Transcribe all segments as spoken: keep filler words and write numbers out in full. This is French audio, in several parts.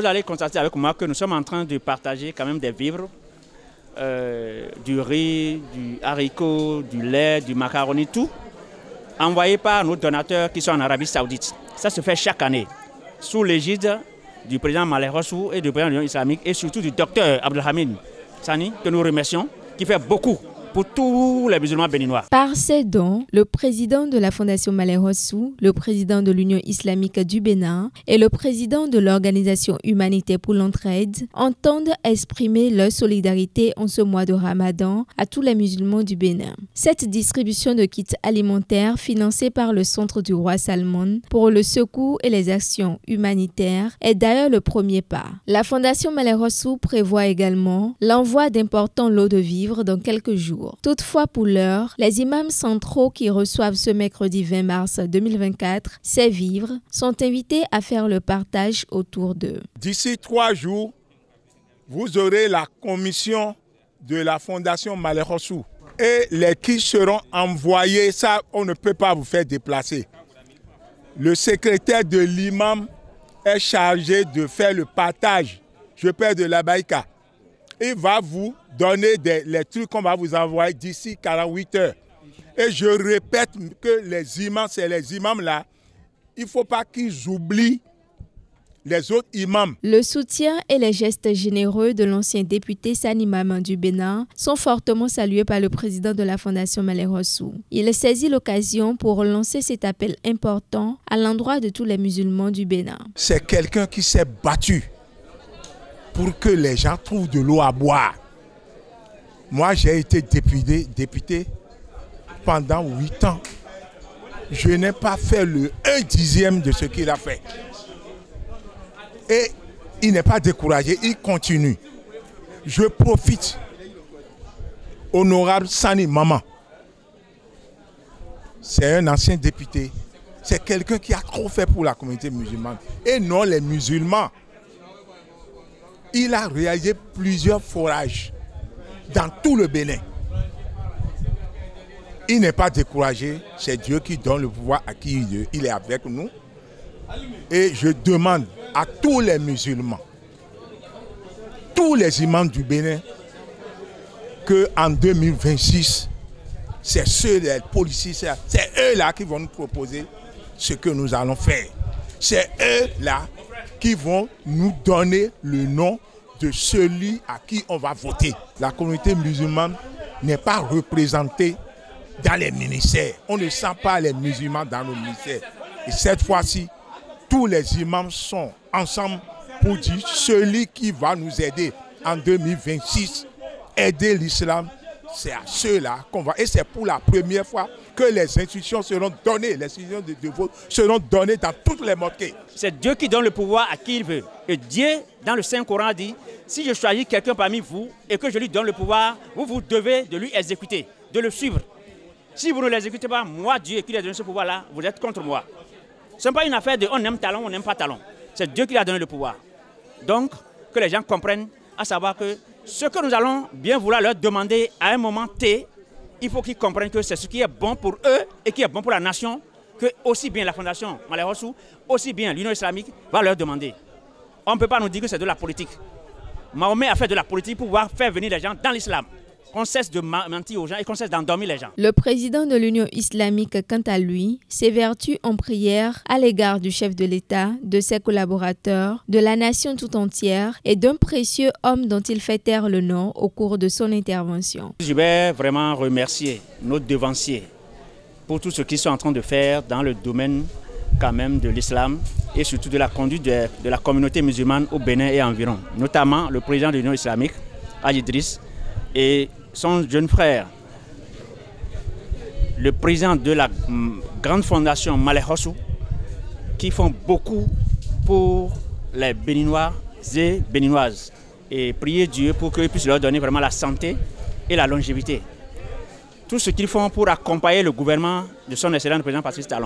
vous allez constater avec moi que nous sommes en train de partager quand même des vivres, euh, du riz, du haricot, du lait, du macaroni, tout, envoyé par nos donateurs qui sont en Arabie Saoudite. Ça se fait chaque année, sous l'égide du président Maleh Rossou et du président de l'Union islamique et surtout du docteur Abdelhamid Sani, que nous remercions, qui fait beaucoup pour tous les musulmans béninois. Par ces dons, le président de la Fondation Maleh Rossou, le président de l'Union islamique du Bénin et le président de l'Organisation humanitaire pour l'entraide entendent exprimer leur solidarité en ce mois de Ramadan à tous les musulmans du Bénin. Cette distribution de kits alimentaires financée par le Centre du Roi Salmon pour le secours et les actions humanitaires est d'ailleurs le premier pas. La Fondation Maleh Rossou prévoit également l'envoi d'importants lots de vivres dans quelques jours. Toutefois, pour l'heure, les imams centraux qui reçoivent ce mercredi vingt mars deux mille vingt-quatre ces vivres sont invités à faire le partage autour d'eux. D'ici trois jours, vous aurez la commission de la Fondation Maleh Rossou et les kits seront envoyés. Ça, on ne peut pas vous faire déplacer. Le secrétaire de l'imam est chargé de faire le partage. Je père de la Baïka. Il va vous donner des, les trucs qu'on va vous envoyer d'ici quarante-huit heures. Et je répète que les imams, c'est les imams là, il ne faut pas qu'ils oublient les autres imams. Le soutien et les gestes généreux de l'ancien député Sani Maman du Bénin sont fortement salués par le président de la Fondation Maleh Rossou. Il saisit l'occasion pour lancer cet appel important à l'endroit de tous les musulmans du Bénin. C'est quelqu'un qui s'est battu pour que les gens trouvent de l'eau à boire. Moi, j'ai été député, député pendant huit ans. Je n'ai pas fait le un dixième de ce qu'il a fait. Et il n'est pas découragé, il continue. Je profite, honorable Sani Maman. C'est un ancien député. C'est quelqu'un qui a trop fait pour la communauté musulmane. Et non les musulmans. Il a réalisé plusieurs forages dans tout le Bénin. Il n'est pas découragé, c'est Dieu qui donne le pouvoir à qui il est avec nous. Et je demande à tous les musulmans, tous les imams du Bénin, qu'en deux mille vingt-six, c'est ceux, les policiers, c'est eux-là qui vont nous proposer ce que nous allons faire. C'est eux-là qui vont nous donner le nom de celui à qui on va voter. La communauté musulmane n'est pas représentée dans les ministères. On ne sent pas les musulmans dans nos ministères. Et cette fois-ci, tous les imams sont ensemble pour dire celui qui va nous aider en deux mille vingt-six, aider l'islam, c'est à ceux-là qu'on va. Et c'est pour la première fois que les institutions seront données, les institutions de, de vote seront données dans toutes les mosquées. C'est Dieu qui donne le pouvoir à qui il veut. Et Dieu, dans le Saint-Coran, dit, si je choisis quelqu'un parmi vous et que je lui donne le pouvoir, vous, vous devez de lui exécuter, de le suivre. Si vous ne l'exécutez pas, moi, Dieu, qui lui a donné ce pouvoir-là, vous êtes contre moi. Ce n'est pas une affaire de on aime talent, on n'aime pas talent. C'est Dieu qui lui a donné le pouvoir. Donc, que les gens comprennent, à savoir que ce que nous allons bien vouloir leur demander à un moment T, il faut qu'ils comprennent que c'est ce qui est bon pour eux et qui est bon pour la nation, que aussi bien la Fondation Maleh Rossou, aussi bien l'Union islamique va leur demander. On ne peut pas nous dire que c'est de la politique. Mahomet a fait de la politique pour pouvoir faire venir les gens dans l'islam. Qu'on cesse de mentir aux gens et qu'on cesse d'endormir les gens. Le président de l'Union islamique, quant à lui, s'évertue en prière à l'égard du chef de l'État, de ses collaborateurs, de la nation tout entière et d'un précieux homme dont il fait taire le nom au cours de son intervention. Je vais vraiment remercier nos devanciers pour tout ce qu'ils sont en train de faire dans le domaine quand même de l'islam et surtout de la conduite de, de la communauté musulmane au Bénin et environ, notamment le président de l'Union islamique, Hadji Idriss, et son jeune frère, le président de la grande fondation Maleh Rossou, qui font beaucoup pour les Béninois et Béninoises. Et prier Dieu pour qu'il puisse leur donner vraiment la santé et la longévité. Tout ce qu'ils font pour accompagner le gouvernement de son excellent président Patrice Talon.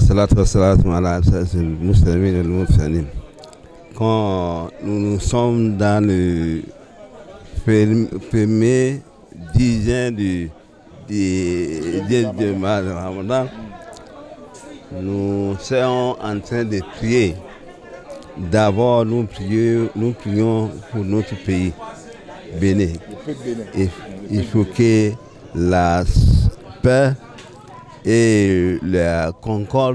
Quand nous, nous sommes dans le premier dixième du, du, du, du mois de Ramadan, nous sommes en train de prier d'abord nous prions, nous prions pour notre pays, Bénin. Il, il faut que la paix et la concorde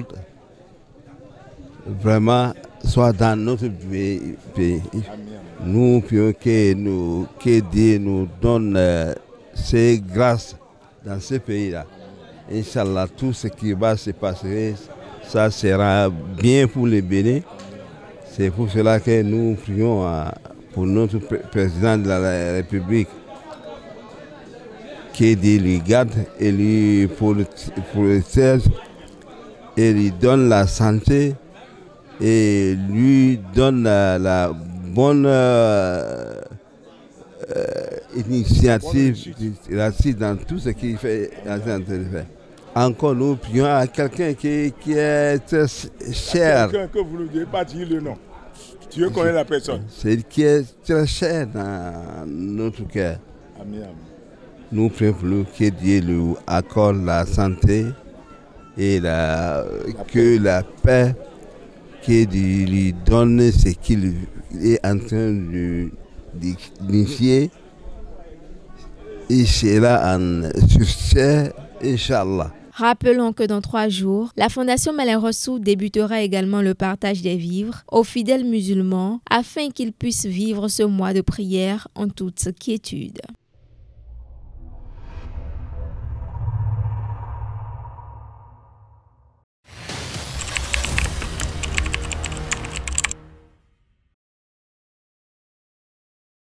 vraiment soient dans notre pays. Nous prions que, nous, que Dieu nous donne euh, ses grâces dans ce pays-là. Inch'Allah, tout ce qui va se passer, ça sera bien pour les Bénin. C'est pour cela que nous prions à, pour notre président de la République, que Dieu lui garde et lui protège et lui donne la santé et lui donne la, la bonne euh, euh, initiative dans tout ce qu'il fait. Encore nous prions à quelqu'un qui, qui est très cher. Quelqu'un que vous ne devez pas dire le nom. Dieu connaît la personne. C'est qui est très cher dans notre cœur. Amen, amen. Nous prions pour lui que Dieu lui accorde la santé et la, la que paix. la paix, que Dieu lui donne ce qu'il est en train d'initier. Et c'est là en succès, Inch'Allah. Rappelons que dans trois jours, la Fondation Malin Rossou débutera également le partage des vivres aux fidèles musulmans afin qu'ils puissent vivre ce mois de prière en toute quiétude.